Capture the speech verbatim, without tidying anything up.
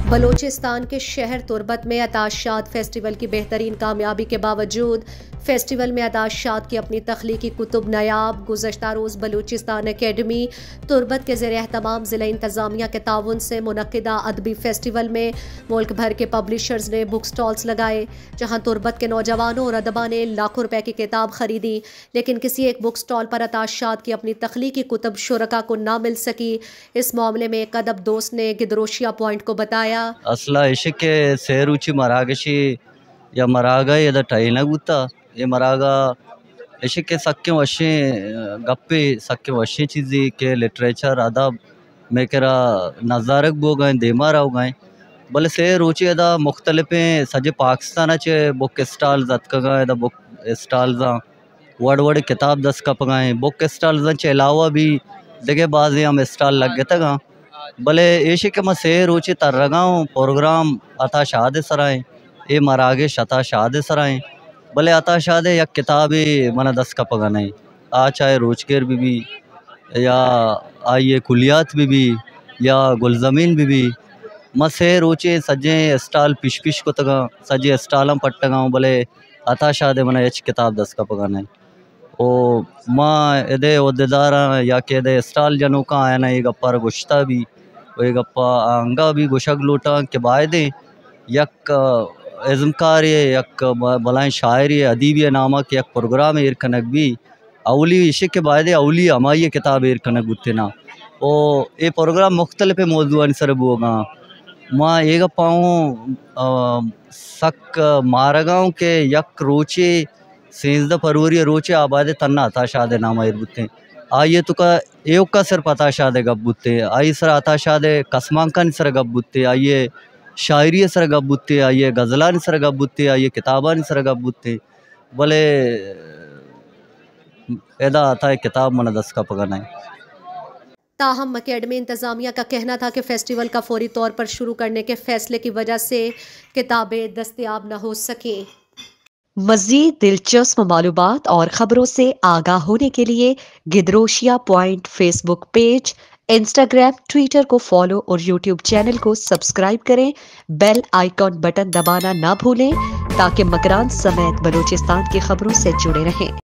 बलूचिस्तान के शहर तुर्बत में अताशात फेस्टिवल की बेहतरीन कामयाबी के बावजूद फेस्टिवल में अताशात की अपनी तख्लीकी कुतुब नायाब। गुज़श्ता रोज़ बलूचिस्तान अकेडमी तुर्बत के ज़ेर एहतमाम ज़िला इंतज़ामिया के ताउन से मुनक़िदा अदबी फेस्टिवल में मुल्क भर के पब्लिशर्स ने बुक स्टॉल्स लगाए, जहाँ तुर्बत के नौजवानों और अदबा ने लाखों रुपए की किताब खरीदी, लेकिन किसी एक बुक स्टॉल पर अताशात की अपनी तख्लीकी कुतुब शुरका को ना मिल सकी। इस मामले में एक अदब दोस्त ने गिदरोशिया पॉइंट को बताया, असला इश्के सेरुचि मरागशी या मरागा या टाइना गुता ये मरागा इश्के सक्के वशे गप्पे सक्के वशे चीज़ी के लिटरेचर अदब में करा नज़ारक बो गए देमा राव गए बल से रुचि अदा मुख्तलिफ़ सजे पाकिस्तान चे बुक स्टॉल जतका अदा बुक स्टॉल वड़ वड़ किताब दस कप गए बुक स्टॉल के अलावा भी देखे बाज़ हम स्टॉल लग गए तक भले ऐसे के मैं से रुचि तरगाँव प्रोग्राम अता शाद सराएँ ये मरागे शता शाद सराएँ भले अता शाद या किताबी मना दस का पगा नहीं आ चाहे रोजगेर भी भी या आइए कुलियात भी भी या गुलजमीन भी भी मैं से रुचि सजे स्टॉल पिश पिश को तगा सजे स्टॉलम पट्टगाँव भले अता शाद मना एच किताब दस का पगा नहीं ओ माँ एदे उद्देदार या के दे स्टॉल जनू का आया ना ये गप्पा गुश्ता भी वो गप्पा अंगा भी गुशक लूटा के बायदे यक इज़मकार यक बलाएं शायरी अदीबी नामक यक प्रोग्राम एर कनक भी अवली इश्क के बायदे अवली हमारी किताब एर कनक गुत्ते ना ओ ये प्रोग्राम मुख्तलिफ़ मौजूद सर बोगा माँ ये गप्पाऊँ सक मारगाँव के यक रोचे सेंसदा फरवरी रोचे आबादे तन्ना अता शादे नामा एर गुत्ते आइए तो का एक का सिर पता शादे गप बुत्ते आई सर अता शादे कसमांकन सर गप बुत्ते आइए शायरी सर गप बुत्ते आइए गज़लान सर गप बुत्ते आइए किताबान सर गप बुत्ते भले एदा आता है किताब मन दस का पगा नहीं। ताहम अकेडमी इंतज़ामिया का कहना था कि फ़ेस्टिवल का फौरी तौर पर शुरू करने के फैसले की वजह से किताबें दस्तयाब न हो सकें। मज़ीद दिलचस्प मालूमात और ख़बरों से आगाह होने के लिए Gedrosia point Facebook page, Instagram, Twitter को फॉलो और यूट्यूब चैनल को सब्सक्राइब करें। बेल आइकॉन बटन दबाना ना भूलें ताकि मकरान समेत बलूचिस्तान की खबरों से जुड़े रहें।